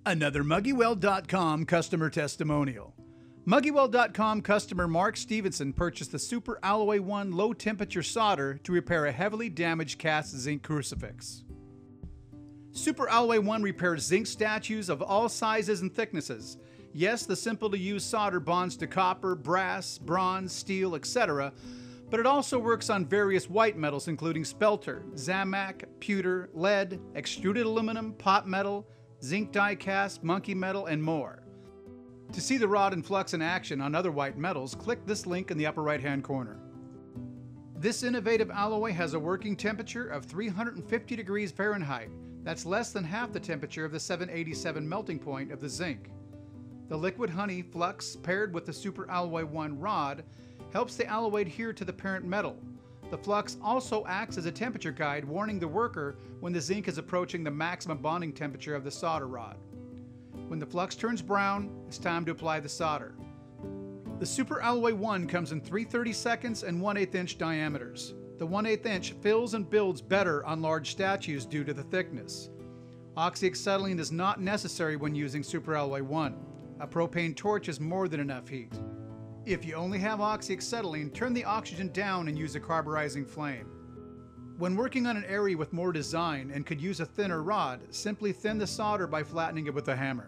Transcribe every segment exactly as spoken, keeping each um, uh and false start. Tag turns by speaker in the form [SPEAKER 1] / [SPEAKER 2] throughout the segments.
[SPEAKER 1] Another Muggyweld dot com customer testimonial. Muggyweld dot com customer Mark Stevenson purchased the Super Alloy one low temperature solder to repair a heavily damaged cast zinc crucifix. Super Alloy one repairs zinc statues of all sizes and thicknesses. Yes, the simple to use solder bonds to copper, brass, bronze, steel, et cetera, but it also works on various white metals including spelter, Zamak, pewter, lead, extruded aluminum, pot metal, zinc die cast, monkey metal, and more. To see the rod and flux in action on other white metals, click this link in the upper right hand corner. This innovative alloy has a working temperature of three hundred fifty degrees Fahrenheit. That's less than half the temperature of the seven eighty-seven melting point of the zinc. The liquid honey flux paired with the Super Alloy one rod helps the alloy adhere to the parent metal. The flux also acts as a temperature guide, warning the worker when the zinc is approaching the maximum bonding temperature of the solder rod. When the flux turns brown, it's time to apply the solder. The Super Alloy one comes in three thirty-seconds and one eighth inch diameters. The one eighth inch fills and builds better on large statues due to the thickness. Oxyacetylene is not necessary when using Super Alloy one. A propane torch is more than enough heat. If you only have oxyacetylene, turn the oxygen down and use a carburizing flame. When working on an area with more design and could use a thinner rod, simply thin the solder by flattening it with a hammer.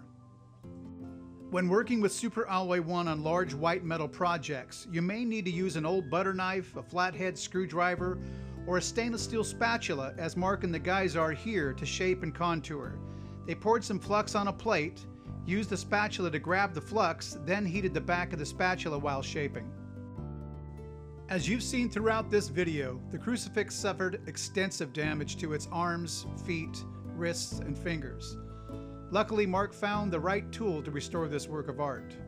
[SPEAKER 1] When working with Super Alloy one on large white metal projects, you may need to use an old butter knife, a flathead screwdriver, or a stainless steel spatula, as Mark and the guys are here, to shape and contour. They poured some flux on a plate, used the spatula to grab the flux, then heated the back of the spatula while shaping. As you've seen throughout this video, the crucifix suffered extensive damage to its arms, feet, wrists, and fingers. Luckily, Mark found the right tool to restore this work of art.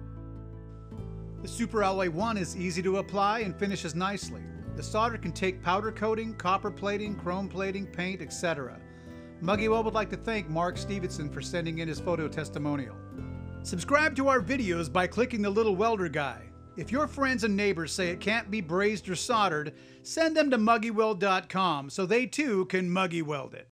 [SPEAKER 1] The Super Alloy one is easy to apply and finishes nicely. The solder can take powder coating, copper plating, chrome plating, paint, et cetera. Muggyweld would like to thank Mark Stevenson for sending in his photo testimonial. Subscribe to our videos by clicking the little welder guy. If your friends and neighbors say it can't be brazed or soldered, send them to Muggyweld dot com so they too can Muggyweld it.